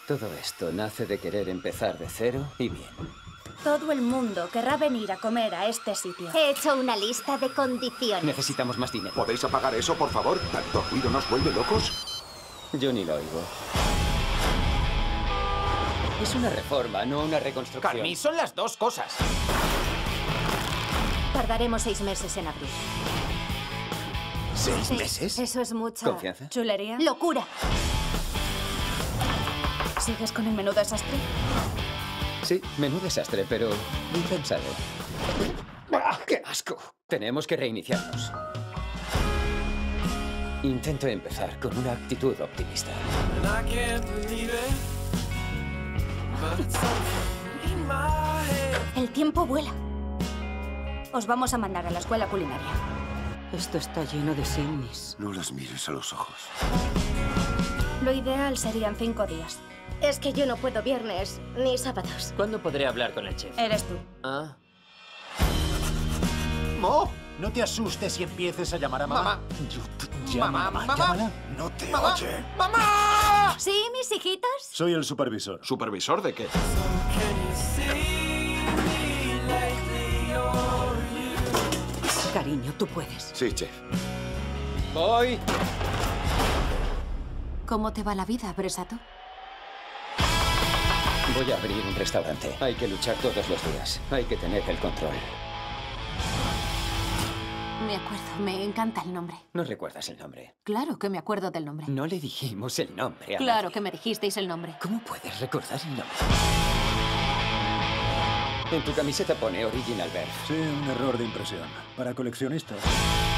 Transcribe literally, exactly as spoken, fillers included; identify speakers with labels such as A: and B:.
A: Todo esto nace de querer empezar de cero y bien.
B: Todo el mundo querrá venir a comer a este sitio.
C: He hecho una lista de condiciones.
A: Necesitamos más dinero.
D: ¿Podéis apagar eso, por favor? ¿Tanto ruido nos vuelve locos?
A: Yo ni lo oigo. Es una reforma, no una reconstrucción.
E: Carmi, son las dos cosas.
C: Tardaremos seis meses en abrir.
A: ¿Seis
C: Sí,
A: meses?
C: Eso es mucha...
A: ¿Confianza?
B: ¿Chulería?
C: ¡Locura!
B: ¿Sigues con el menú desastre?
A: Sí, menú desastre, pero bien pensado. ¡Ah, qué asco! Tenemos que reiniciarnos. Intento empezar con una actitud optimista.
B: El tiempo vuela. Os vamos a mandar a la escuela culinaria.
F: Esto está lleno de simnis.
D: No las mires a los ojos.
B: Lo ideal serían cinco días.
C: Es que yo no puedo viernes ni sábados.
E: ¿Cuándo podré hablar con el chef?
B: Eres tú.
E: Ah.
D: ¡Mo!
G: No te asustes si empieces a llamar a mamá.
E: Mamá.
G: Llama,
E: Mamá, mamá.
G: llámala.
D: ¡No te
E: ¡Mamá!
D: oye!
E: ¡Mamá!
C: ¿Sí, mis hijitos?
G: Soy el supervisor.
D: ¿Supervisor de qué?
F: Cariño, tú puedes.
D: Sí, chef.
A: ¡Voy!
C: ¿Cómo te va la vida, Bresato?
A: Voy a abrir un restaurante. Hay que luchar todos los días. Hay que tener el control.
C: Me acuerdo, me encanta el nombre.
A: ¿No recuerdas el nombre?
C: Claro que me acuerdo del nombre.
A: No le dijimos el nombre a
C: Claro
A: nadie.
C: que me dijisteis el nombre.
A: ¿Cómo puedes recordar el nombre? En tu camiseta pone Original Beef.
G: Sí, un error de impresión. Para coleccionistas.